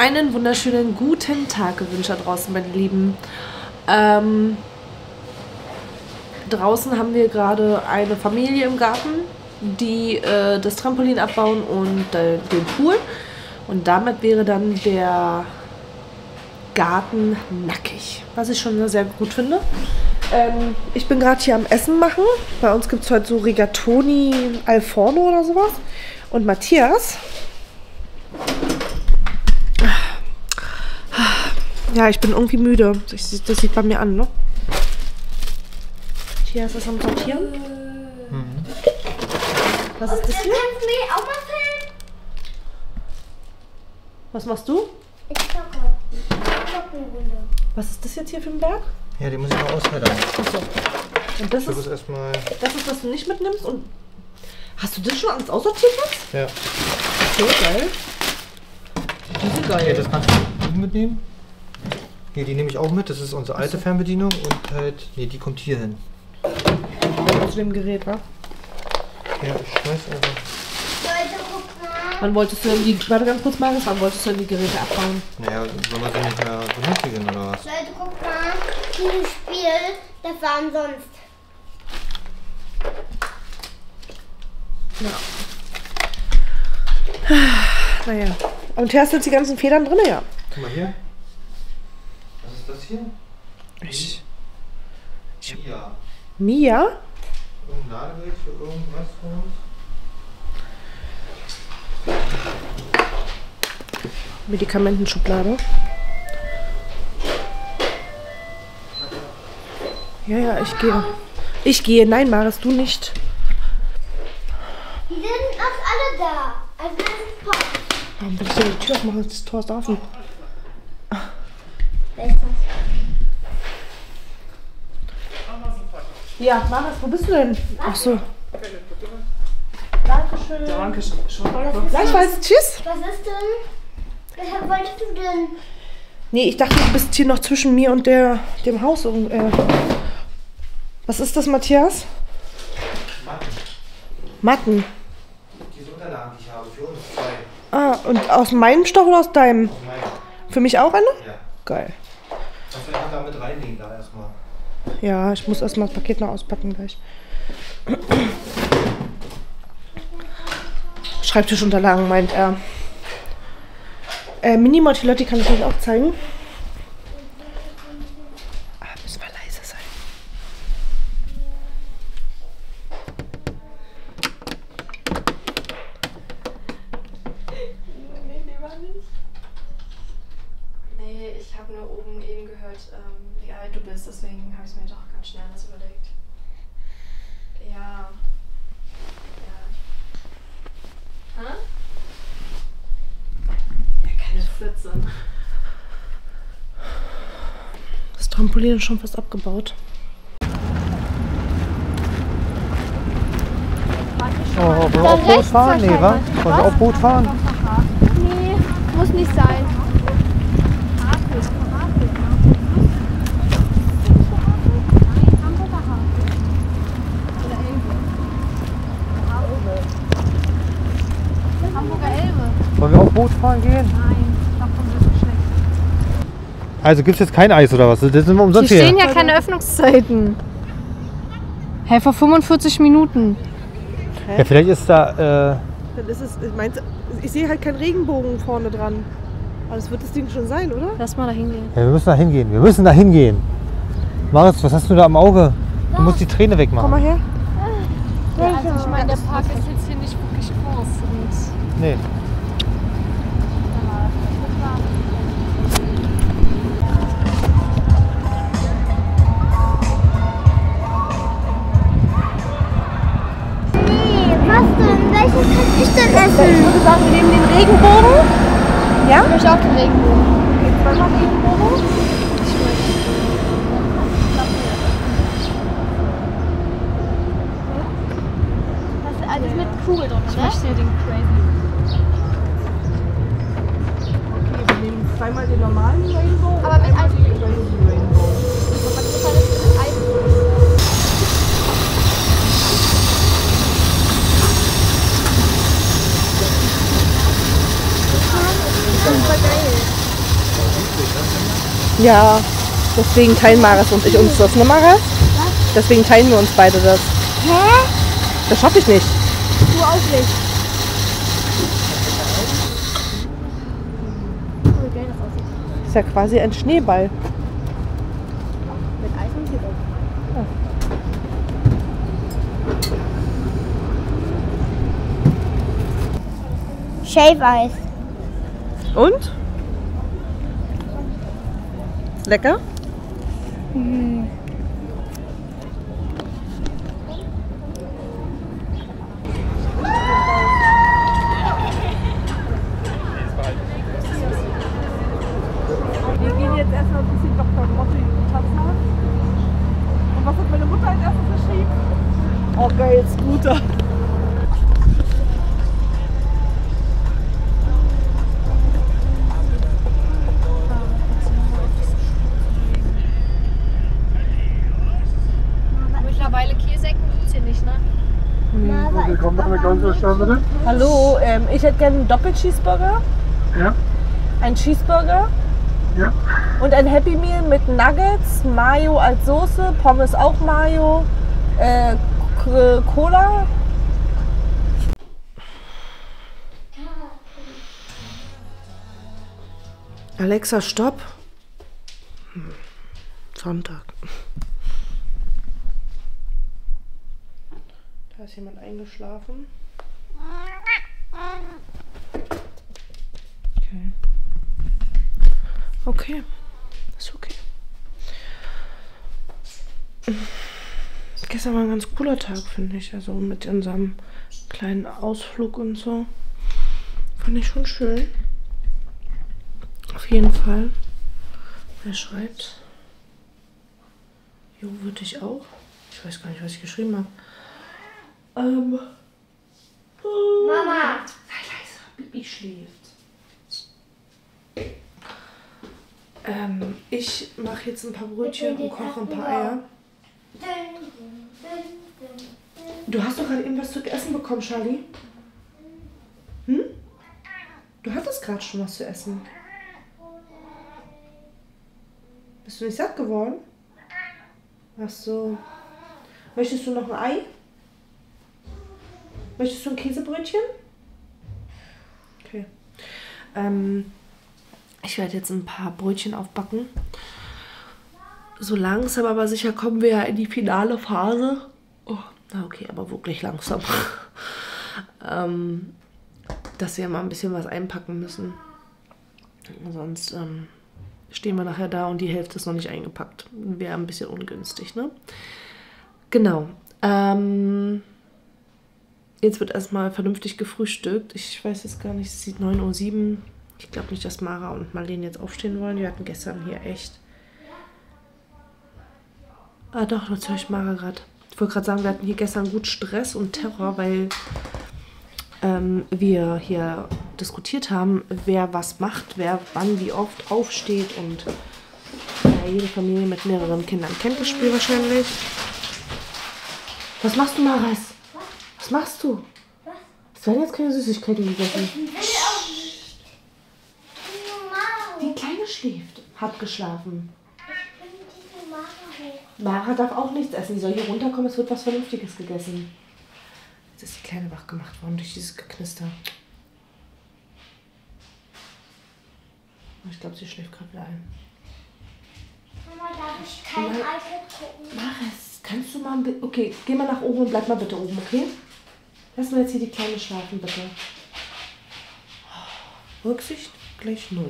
Einen wunderschönen guten Tag gewünscht da draußen, meine Lieben. Draußen haben wir gerade eine Familie im Garten, die das Trampolin abbauen und den Pool. Und damit wäre dann der Garten nackig, was ich schon sehr gut finde. Ich bin gerade hier am Essen machen. Bei uns gibt es heute so Rigatoni al Forno oder sowas. Und Matthias... Ja, ich bin irgendwie müde. Das sieht bei mir an, ne? Matthias ist am Sortieren. Mhm. Was ist das hier? Kannst du mich auch mal filmen? Was machst du? Ich zocke. Eine Runde. Was ist das jetzt hier für ein Berg? Ja, die muss ich mal ausheddern. Achso. Und das ist erstmal. Das ist, was du nicht mitnimmst? Und hast du das schon alles aussortiert jetzt? Ja. So geil. Die sind geil. Okay, das kannst du mitnehmen. Hier, die nehme ich auch mit. Das ist unsere alte Fernbedienung und halt, nee, die kommt hier hin. Zu dem Gerät, wa? Ja, ich weiß aber. Leute, guck mal. Wann wolltest du denn die, warte ganz kurz mal, wann wolltest du denn die Geräte abbauen? Naja, soll man sie nicht mehr benötigen oder was? Leute, guck mal. Dieses Spiel, das war umsonst. Ja. Naja. Und hier hast du jetzt die ganzen Federn drin, ja? Guck mal hier. Was ist das hier? Ja. Mia? Irgendein Ladegerät für irgendwas von uns? Medikamentenschublade. Ja, ich gehe. Ich gehe. Nein, Maris, du nicht. Die sind noch alle da. Also das ist Pop. Warum willst du die Tür aufmachen? Das Tor ist offen. Wer ist das? Ja, Maris, wo bist du denn? Ach so. Dankeschön. Dankeschön. Gleichfalls. Tschüss. Was ist denn? Weshalb wolltest du denn? Nee, ich dachte, du bist hier noch zwischen mir und dem Haus. Was ist das, Matthias? Matten. Diese Unterlagen, die ich habe, für uns zwei. Ah, und aus meinem Stoff oder aus deinem? Aus meinem. Für mich auch eine? Ja. Geil. Kannst du einfach da mit reinlegen, da erstmal. Ja, ich muss erstmal das Paket noch auspacken gleich. Schreibtischunterlagen, meint er. Mini-Mortilotti kann ich euch auch zeigen. Ah, müssen wir leise sein. Nee, lieber nicht. Nee, ich habe nur oben eben gehört, wie alt du bist, deswegen habe ich es mir doch ganz schnell anders überlegt. Ja. Hä? Ja, keine 14. Das Trampolin ist schon fast abgebaut. Oh, wollen wir auch Boot fahren? Nee, wa? Wollen wir auch Boot fahren? Nee, muss nicht sein. Wollen wir auch Boot fahren gehen? Nein, davon ist es schlecht. Also gibt es jetzt kein Eis oder was? Das sind wir umsonst Hier hier. stehen ja keine Öffnungszeiten. Hä, vor 45 Minuten. Ja, vielleicht ist da. Dann ist es, ich sehe halt keinen Regenbogen vorne dran. Aber das wird das Ding schon sein, oder? Lass mal da hingehen. Ja, wir müssen da hingehen. Wir müssen da hingehen. Maris, was hast du da am Auge? Du musst die Träne wegmachen. Komm mal her. Ja, also ich meine, der Park ist jetzt hier nicht wirklich groß. Und Nee. Was denn? Welches kann ich denn essen? Ich würde sagen, wir nehmen den Regenbogen. Ja? ich möchte auch den Regenbogen. Okay, zweimal Regenbogen. Das ist mit Kugel drin, Ich ne? möchte hier den Crazy. Okay, wir nehmen zweimal den normalen Rainbow. Aber mit einmal Eis. den Crazy Rainbow. Und was ist alles mit Eis? Das ist super geil. Ja, deswegen teilen Maris und ich uns das, ne Maris? Deswegen teilen wir uns beide das. Hä? Das schaffe ich nicht. Du auch nicht. Oh, wie geil das aussieht. Das ist ja quasi ein Schneeball. Mit Eis und Sirup. Shave-Eis. Und? Lecker? Wir gehen jetzt erstmal ein bisschen Dr. Motte tanzen. Und was hat meine Mutter als erstes geschrieben? Oh geil, Scooter. Mittlerweile Käsecken gibt's hier nicht, ne? Willkommen bei McDonald's, bitte. Hallo, ich hätte gerne einen Doppel-Cheeseburger, Ja, einen Cheeseburger ja. und ein Happy Meal mit Nuggets, Mayo als Soße, Pommes auch Mayo, Cola. Alexa, stopp. Sonntag. Da ist jemand eingeschlafen. Okay. Okay. Ist okay. Gestern war ein ganz cooler Tag, finde ich. Also mit unserem kleinen Ausflug und so. Fand ich schon schön. Auf jeden Fall. Wer schreibt? Jo, würde ich auch. Ich weiß gar nicht, was ich geschrieben habe. Mama. Sei leise, Bibi schläft. Ich mache jetzt ein paar Brötchen und koche ein paar Eier. Du hast doch gerade eben was zu essen bekommen, Charlie. Hm? Du hattest gerade schon was zu essen. Bist du nicht satt geworden? Ach so. Möchtest du noch ein Ei? Möchtest du ein Käsebrötchen? Okay. Ich werde jetzt ein paar Brötchen aufbacken. So langsam, aber sicher kommen wir ja in die finale Phase. Oh, na okay, aber wirklich langsam. Dass wir mal ein bisschen was einpacken müssen. Sonst stehen wir nachher da und die Hälfte ist noch nicht eingepackt. Wäre ein bisschen ungünstig, ne? Genau. Jetzt wird erstmal vernünftig gefrühstückt. Ich weiß jetzt gar nicht, es ist 9:07 Uhr. Ich glaube nicht, dass Mara und Marlene jetzt aufstehen wollen. Wir hatten gestern hier echt... Ah doch, jetzt höre ich Mara gerade. Ich wollte gerade sagen, wir hatten hier gestern gut Stress und Terror, weil wir hier diskutiert haben, wer was macht, wer wann wie oft aufsteht. Und jede Familie mit mehreren Kindern kennt das Spiel wahrscheinlich. Was machst du, Maris? Was machst du? Was? Es werden jetzt keine Süßigkeiten gegessen. Ich will auch nicht. Die Kleine schläft, hat geschlafen. Ich bin diese Mara hoch. Mara darf auch nichts essen. Die soll hier runterkommen, es wird was Vernünftiges gegessen. Jetzt ist die Kleine wach gemacht worden durch dieses Geknister. Ich glaube, sie schläft gerade wieder ein. Mama, darf ich kein Nein. iPad gucken? Maris, kannst du mal ein bisschen... Okay, geh mal nach oben und bleib mal bitte oben, okay? Lass mal jetzt hier die Kleine schlafen, bitte. Rücksicht gleich 0.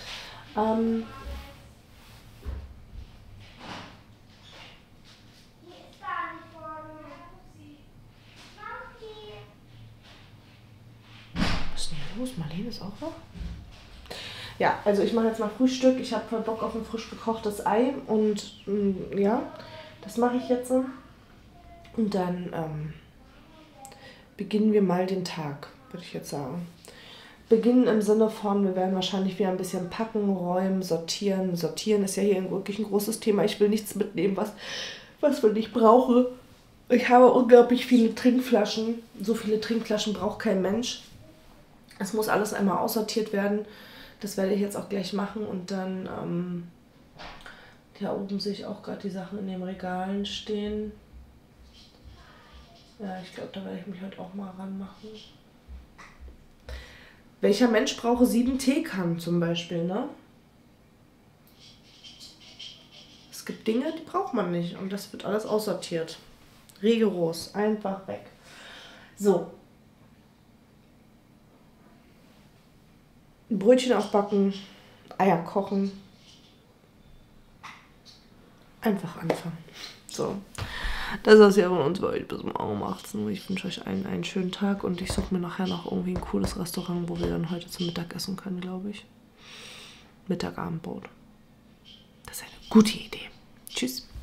Was ist denn hier los? Marlene ist auch wach? Ja, also ich mache jetzt mal Frühstück. Ich habe voll Bock auf ein frisch gekochtes Ei und ja, das mache ich jetzt. Und dann beginnen wir mal den Tag, würde ich jetzt sagen. Beginnen im Sinne von, wir werden wahrscheinlich wieder ein bisschen packen, räumen, sortieren. Sortieren ist ja hier wirklich ein großes Thema. Ich will nichts mitnehmen, was wir nicht brauchen. Ich habe unglaublich viele Trinkflaschen. So viele Trinkflaschen braucht kein Mensch. Es muss alles einmal aussortiert werden. Das werde ich jetzt auch gleich machen und dann Hier oben sehe ich auch gerade die Sachen in den Regalen stehen. Ja, ich glaube, da werde ich mich heute auch mal ranmachen. Welcher Mensch brauche 7 Teekannen zum Beispiel, ne? Es gibt Dinge, die braucht man nicht und das wird alles aussortiert. Rigoros, einfach weg. So. Brötchen aufbacken, Eier kochen. Einfach anfangen. So. Das ist ja von uns bei euch bis morgen um 18 Uhr. Ich wünsche euch allen einen schönen Tag und ich suche mir nachher noch irgendwie ein cooles Restaurant, wo wir dann heute zum Mittag essen können, glaube ich. Mittagabendbrot. Das ist eine gute Idee. Tschüss.